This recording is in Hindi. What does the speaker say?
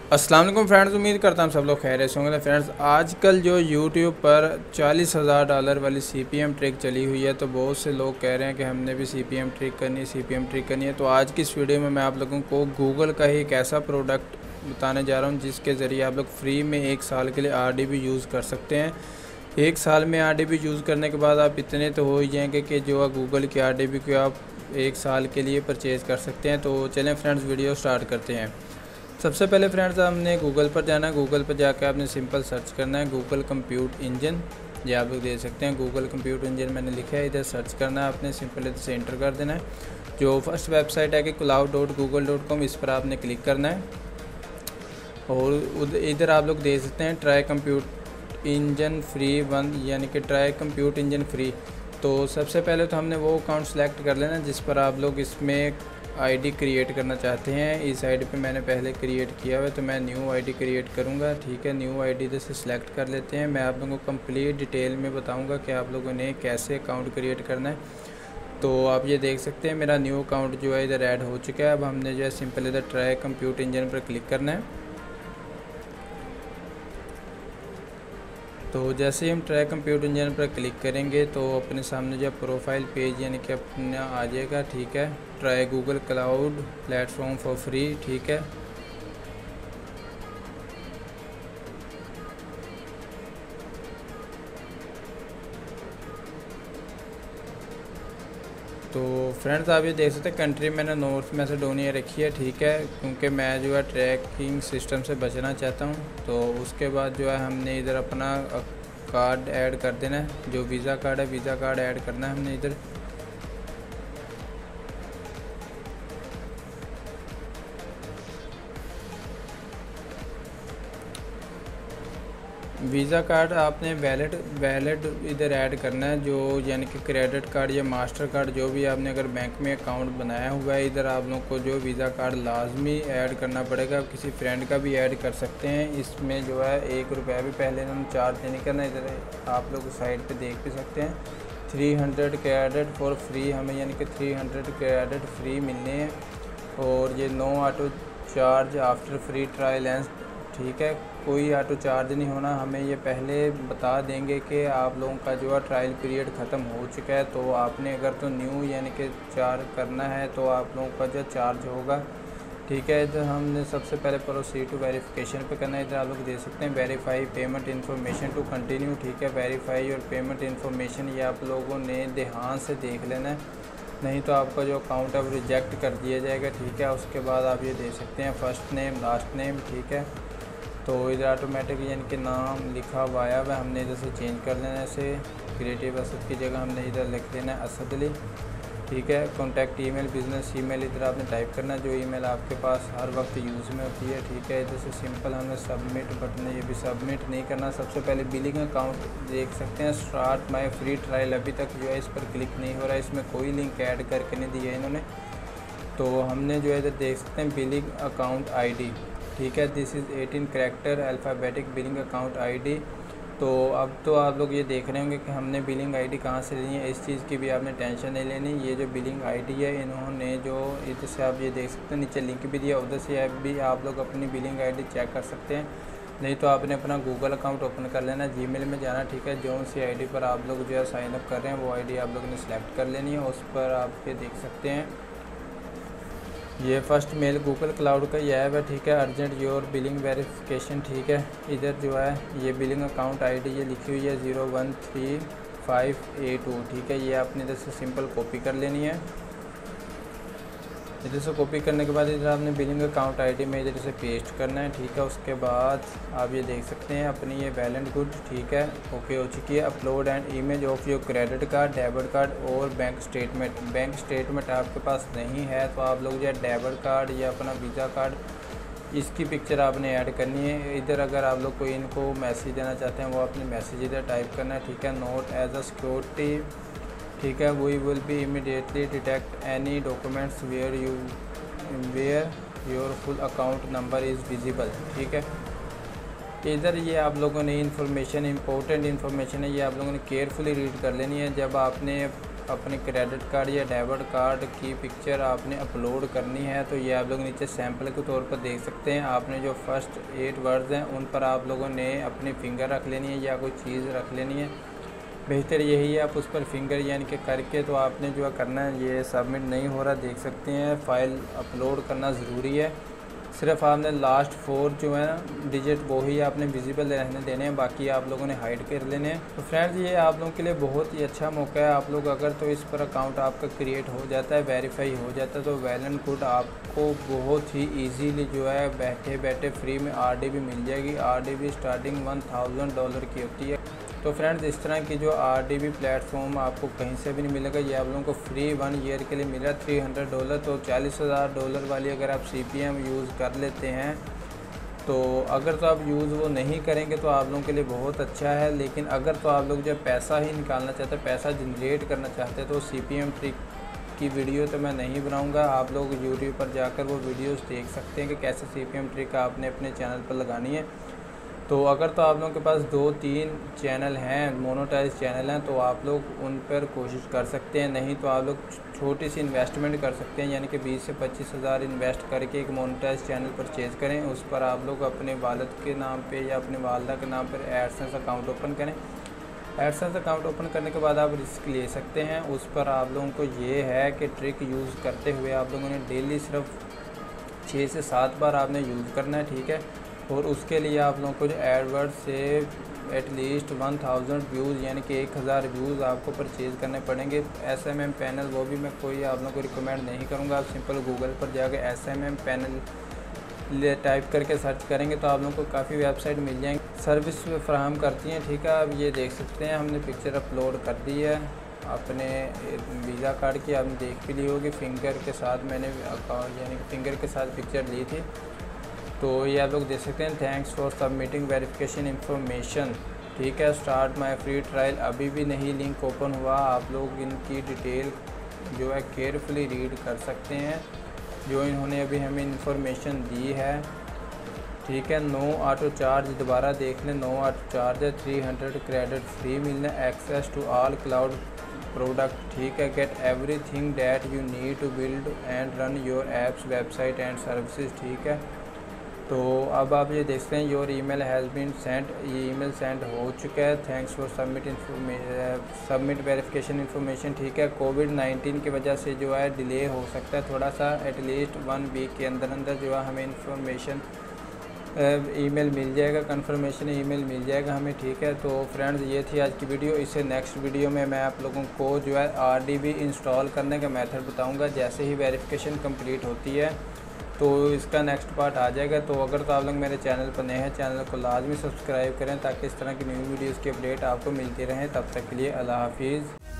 अस्सलाम वालेकुम फ्रेंड्स, उम्मीद करता हूँ सब लोग खैरियत से होंगे। फ्रेंड्स, आजकल जो यूट्यूब पर $40,000 वाली सीपीएम ट्रिक चली हुई है, तो बहुत से लोग कह रहे हैं कि हमने भी सीपीएम ट्रिक करनी है। तो आज की इस वीडियो में मैं आप लोगों को गूगल का ही एक ऐसा प्रोडक्ट बताने जा रहा हूँ जिसके ज़रिए आप लोग फ्री में 1 साल के लिए आरडीबी यूज़ कर सकते हैं। 1 साल में आरडीबी यूज़ करने के बाद आप इतने तो हो ही जाएंगे कि जो गूगल की आरडीबी को आप 1 साल के लिए परचेज़ कर सकते हैं। तो चलें फ्रेंड्स, वीडियो स्टार्ट करते हैं। सबसे पहले फ्रेंड्स, हमने गूगल पर जाना है। गूगल पर जाकर आपने सिंपल सर्च करना है गूगल कंप्यूट इंजन। ये आप लोग देख सकते हैं गूगल कंप्यूट इंजन मैंने लिखा है, इधर सर्च करना है आपने, सिंपल इधर से एंटर कर देना है। जो फर्स्ट वेबसाइट है कि cloud.google.com, इस पर आपने क्लिक करना है और इधर आप लोग देख सकते हैं ट्राई कंप्यूट इंजन फ्री 1, यानी कि ट्राई कंप्यूट इंजन फ्री। तो सबसे पहले तो हमने वो अकाउंट सेलेक्ट कर लेना जिस पर आप लोग इसमें आईडी क्रिएट करना चाहते हैं। इस आईडी पे मैंने पहले क्रिएट किया हुआ है, तो मैं न्यू आईडी क्रिएट करूँगा। ठीक है, न्यू आईडी इधर से सिलेक्ट कर लेते हैं। मैं आप लोगों को कंप्लीट डिटेल में बताऊँगा कि आप लोगों ने कैसे अकाउंट क्रिएट करना है। तो आप ये देख सकते हैं मेरा न्यू अकाउंट जो है इधर ऐड हो चुका है। अब हमने जो है सिंपल इधर ट्राई कंप्यूट इंजन पर क्लिक करना है। तो जैसे ही हम ट्राई कंप्यूटर इंजन पर क्लिक करेंगे तो अपने सामने जो प्रोफाइल पेज यानी कि अपना आ जाएगा। ठीक है, try Google cloud platform for free. ठीक है, तो फ्रेंड्स आप ये देख सकते हैं कंट्री मैंने नॉर्थ मैसेडोनिया रखी है। ठीक है, क्योंकि मैं जो है ट्रैकिंग सिस्टम से बचना चाहता हूँ। तो उसके बाद जो है हमने इधर अपना कार्ड ऐड कर देना है, जो वीज़ा कार्ड है वीज़ा कार्ड ऐड करना है हमने इधर। वीज़ा कार्ड आपने वैलिड इधर ऐड करना है, जो यानी कि क्रेडिट कार्ड या मास्टर कार्ड जो भी आपने अगर बैंक में अकाउंट बनाया हुआ है, इधर आप लोग को जो वीज़ा कार्ड लाजमी ऐड करना पड़ेगा। आप किसी फ्रेंड का भी ऐड कर सकते हैं। इसमें जो है ₹1 भी पहले इन्होंने चार्ज नहीं करना। इधर आप लोग साइड पर देख भी सकते हैं 300 क्रेडिट फॉर फ्री हमें, यानी कि 300 क्रेडिट फ्री मिलने हैं। और ये no auto charge after free trial end. ठीक है, कोई ऑटो चार्ज नहीं होना। हमें ये पहले बता देंगे कि आप लोगों का जो है ट्रायल पीरियड ख़त्म हो चुका है। तो आपने अगर तो न्यू यानी कि चार्ज करना है तो आप लोगों का जो चार्ज होगा। ठीक है, इधर हमने सबसे पहले प्रोसीड टू वेरिफिकेशन पे करना है। इधर आप लोग देख सकते हैं verify payment information to continue. ठीक है, वेरीफाई और पेमेंट इन्फॉर्मेशन ये आप लोगों ने ध्यान से देख लेना है, नहीं तो आपका जो अकाउंट है वो रिजेक्ट कर दिया जाएगा। ठीक है, उसके बाद आप ये देख सकते हैं फर्स्ट नेम लास्ट नेम। ठीक है, तो इधर ऑटोमेटिक यानी कि नाम लिखा हुआ आया हुआ, हमने इधर से चेंज कर लेना है इसे। क्रिएटिव असद की जगह हमने इधर लिख देना है असद अली। ठीक है, कॉन्टैक्ट ईमेल बिज़नेस ईमेल इधर आपने टाइप करना है, जो ईमेल आपके पास हर वक्त यूज़ में होती है। ठीक है, इधर से सिंपल हमने सबमिट बटन है, ये भी सबमिट नहीं करना। सबसे पहले बिलिंग अकाउंट देख सकते हैं स्टार्ट माई फ्री ट्रायल, अभी तक जो है इस पर क्लिक नहीं हो रहा है, इसमें कोई लिंक ऐड करके नहीं दिया इन्होंने। तो हमने जो है इधर देख सकते हैं बिलिंग अकाउंट आईडी। ठीक है, this is 18 character alphabetic billing account ID. तो अब तो आप लोग ये देख रहे होंगे कि हमने बिलिंग आईडी कहाँ से लेनी है। इस चीज़ की भी आपने टेंशन नहीं लेनी। ये जो बिलिंग आईडी है इन्होंने जो इधर से आप ये देख सकते हैं नीचे लिंक भी दिया, उधर से भी आप लोग अपनी बिलिंग आईडी चेक कर सकते हैं। नहीं तो आपने अपना गूगल अकाउंट ओपन कर लेना, जीमेल में जाना। ठीक है, जो सी आईडी पर आप लोग जो है साइन अप कर रहे हैं वो आईडी आप लोगों ने सेलेक्ट कर लेनी है। उस पर आप ये देख सकते हैं ये फर्स्ट मेल गूगल क्लाउड का ये ऐप है। ठीक है, अर्जेंट योर बिलिंग वेरिफिकेशन। ठीक है, इधर जो है ये बिलिंग अकाउंट आईडी ये लिखी हुई है 013582। ठीक है, ये आपने इधर से सिंपल कॉपी कर लेनी है। इधर से कॉपी करने के बाद इधर आपने बिलिंग अकाउंट आईडी में इधर से पेस्ट करना है। ठीक है, उसके बाद आप ये देख सकते हैं अपनी ये वेल एंड गुड। ठीक है, ओके हो चुकी है। Upload and image of your credit card debit card और बैंक स्टेटमेंट। बैंक स्टेटमेंट आपके पास नहीं है तो आप लोग जो है डेबिट कार्ड या अपना वीज़ा कार्ड इसकी पिक्चर आपने ऐड करनी है। इधर अगर आप लोग कोई इनको मैसेज देना चाहते हैं वो अपने मैसेज इधर टाइप करना है। ठीक है, नोट एज अ सिक्योरिटी। ठीक है, we will be immediately detect any documents where your full account number is visible. ठीक है, इधर ये आप लोगों ने इन्फॉर्मेशन इंपॉर्टेंट इन्फॉर्मेशन है, ये आप लोगों ने केयरफुली रीड कर लेनी है। जब आपने अपने क्रेडिट कार्ड या डेबिट कार्ड की पिक्चर आपने अपलोड करनी है, तो ये आप लोग नीचे सैंपल के तौर पर देख सकते हैं। आपने जो फर्स्ट 8 वर्ड्स हैं उन पर आप लोगों ने अपनी फ़िंगर रख लेनी है या कोई चीज़ रख लेनी है। बेहतर यही है आप उस पर फिंगर यानी कि करके तो आपने जो करना है, ये सबमिट नहीं हो रहा देख सकते हैं। फ़ाइल अपलोड करना ज़रूरी है। सिर्फ आपने लास्ट 4 जो है ना डिजिट वो ही आपने विजिबल रहने देने हैं, बाकी आप लोगों ने हाइड कर लेने हैं। तो फ्रेंड्स ये आप लोगों के लिए बहुत ही अच्छा मौका है। आप लोग अगर तो इस पर अकाउंट आपका क्रिएट हो जाता है, वेरीफाई हो जाता है, तो वेल एंड गुड, आपको बहुत ही ईजीली जो है बैठे बैठे फ्री में RDB मिल जाएगी। RDB स्टार्टिंग $1000 की होती है। तो फ्रेंड्स इस तरह की जो RDB प्लेटफॉर्म आपको कहीं से भी नहीं मिलेगा। ये आप लोगों को फ्री 1 ईयर के लिए मिला $300। तो $40,000 वाली अगर आप CPM यूज़ कर लेते हैं, तो अगर तो आप यूज़ वो नहीं करेंगे तो आप लोगों के लिए बहुत अच्छा है। लेकिन अगर तो आप लोग जब पैसा ही निकालना चाहते हैं, पैसा जनरेट करना चाहते हैं, तो CPM ट्रिक की वीडियो तो मैं नहीं बनाऊंगा। आप लोग यूट्यूब पर जाकर वो वीडियोस देख सकते हैं कि कैसे CPM ट्रिक आपने अपने चैनल पर लगानी है। तो अगर तो आप लोगों के पास 2-3 चैनल हैं, मोनेटाइज चैनल हैं, तो आप लोग उन पर कोशिश कर सकते हैं। नहीं तो आप लोग छोटी सी इन्वेस्टमेंट कर सकते हैं, यानी कि 20 से 25 हज़ार इन्वेस्ट करके एक मोनेटाइज चैनल परचेज़ करें। उस पर आप लोग अपने वालिद के नाम पे या अपने वालदा के नाम पर एडसेंस अकाउंट ओपन करें। एडसेंस अकाउंट ओपन करने के बाद आप रिस्क ले सकते हैं। उस पर आप लोगों को ये है कि ट्रिक यूज़ करते हुए आप लोगों ने डेली सिर्फ 6 से 7 बार आपने यूज़ करना है, ठीक है। और उसके लिए आप लोगों को जो एडवर्ड से एटलीस्ट 1000 व्यूज़ यानी कि 1000 व्यूज़ आपको परचेज़ करने पड़ेंगे। SMM पैनल वो भी मैं कोई आप लोगों को रिकमेंड नहीं करूँगा। आप सिंपल गूगल पर जाकर SMM पैनल टाइप करके सर्च करेंगे तो आप लोगों को काफ़ी वेबसाइट मिल जाएंगी, सर्विस फराहम करती हैं, ठीक है। अब ये देख सकते हैं हमने पिक्चर अपलोड कर दी है अपने वीज़ा कार्ड की। आपने देख भी ली होगी, फिंगर के साथ मैंने अकाउंट यानी कि फिंगर के साथ पिक्चर ली थी। तो ये आप लोग देख सकते हैं, thanks for submitting verification information, ठीक है। स्टार्ट माय फ्री ट्रायल अभी भी नहीं लिंक ओपन हुआ। आप लोग इनकी डिटेल जो है केयरफुली रीड कर सकते हैं जो इन्होंने अभी हमें इन्फॉर्मेशन दी है, ठीक है। नो ऑटो चार्ज, दोबारा देख लें, नो ऑटो चार्ज है। 300 क्रेडिट फ्री मिलना, access to all cloud product, ठीक है। Get everything that you need to build and run your apps website and services, ठीक है। तो अब आप ये देखते हैं your email has been sent, ये ईमेल सेंड हो चुका है। Thanks for submit verification information, ठीक है। कोविड-19 की वजह से जो है डिले हो सकता है थोड़ा सा, एटलीस्ट 1 वीक के अंदर अंदर जो है हमें इन्फॉर्मेशन ईमेल मिल जाएगा, कंफर्मेशन ईमेल मिल जाएगा हमें, ठीक है। तो फ्रेंड्स ये थी आज की वीडियो। इससे नेक्स्ट वीडियो में मैं आप लोगों को जो है RDB इंस्टॉल करने का मेथड बताऊँगा। जैसे ही वेरिफिकेशन कम्प्लीट होती है तो इसका नेक्स्ट पार्ट आ जाएगा। तो अगर तो आप लोग मेरे चैनल पर नए हैं, चैनल को लाजमी सब्सक्राइब करें ताकि इस तरह की न्यू वीडियोज़ की अपडेट आपको मिलती रहें। तब तक के लिए अल्लाह हाफिज़।